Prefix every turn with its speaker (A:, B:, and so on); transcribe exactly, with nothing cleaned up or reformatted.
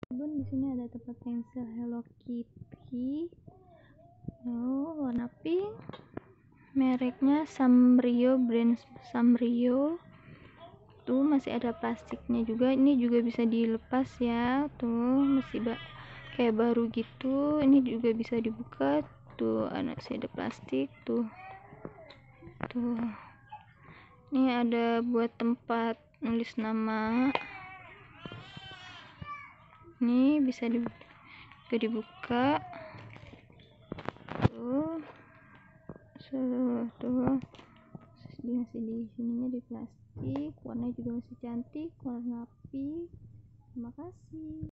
A: Bun, di sini ada tempat pensil Hello Kitty. Oh, warna pink. Mereknya Sanrio, brand Sanrio. Tuh masih ada plastiknya juga. Ini juga bisa dilepas ya. Tuh masih ba kayak baru gitu. Ini juga bisa dibuka. Tuh masih ada plastik. Tuh. Tuh. Ini ada buat tempat nulis nama. Ini bisa dibuka, dibuka. Tuh. Tuh, tuh. Masih di sininya di plastik. Warnanya juga masih cantik, warna pink. Terima kasih.